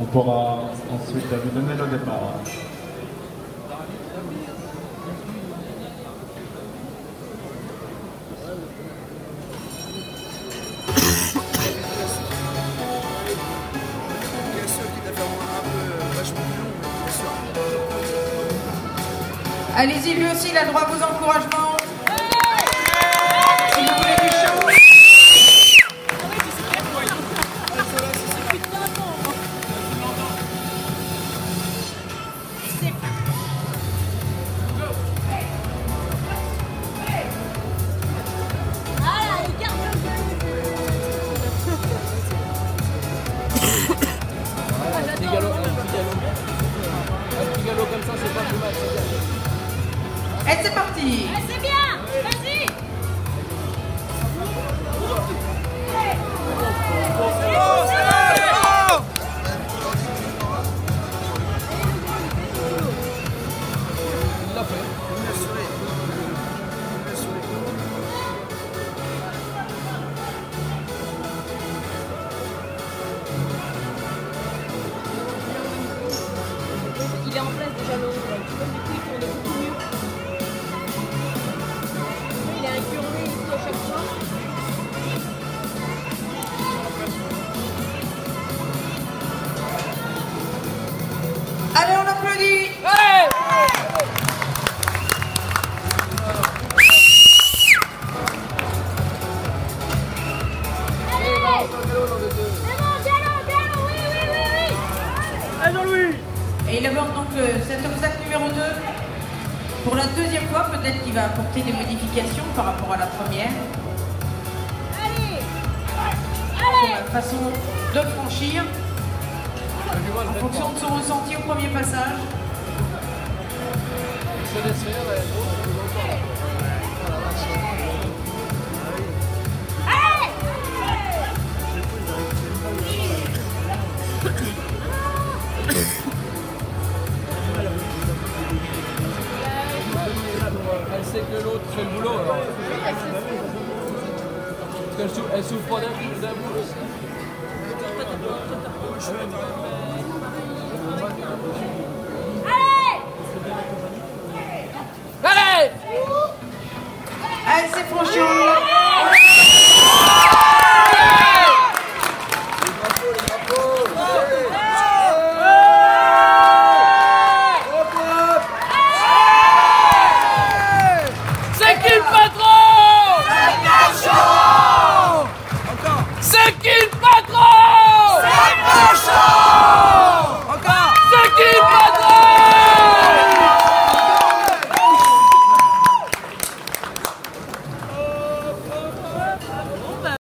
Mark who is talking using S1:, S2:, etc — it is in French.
S1: On pourra ensuite vous donner le départ.
S2: Allez-y, lui aussi, il a droit à vos encouragements. Si vous voulez du show.
S3: Un petit galop comme ça, c'est pas plus mal.
S2: Et c'est parti.
S4: C'est bien. Vas-y.
S3: Il l'a fait.
S4: Il est en place déjà l'autre. Tu vois, du coup, il tourne beaucoup mieux. Il est incurvé ici à chaque fois.
S2: Allez, on applaudit.
S3: Hey!
S2: Et il aborde donc cet obstacle numéro 2. Pour la deuxième fois, peut-être qu'il va apporter des modifications par rapport à la première. Sur la façon de franchir, en fonction de son ressenti au premier passage.
S3: Je laisse faire. Elle sait que l'autre fait le boulot alors. Parce qu'elle souffre pas d'un bout.
S2: Allez, c'est franchi.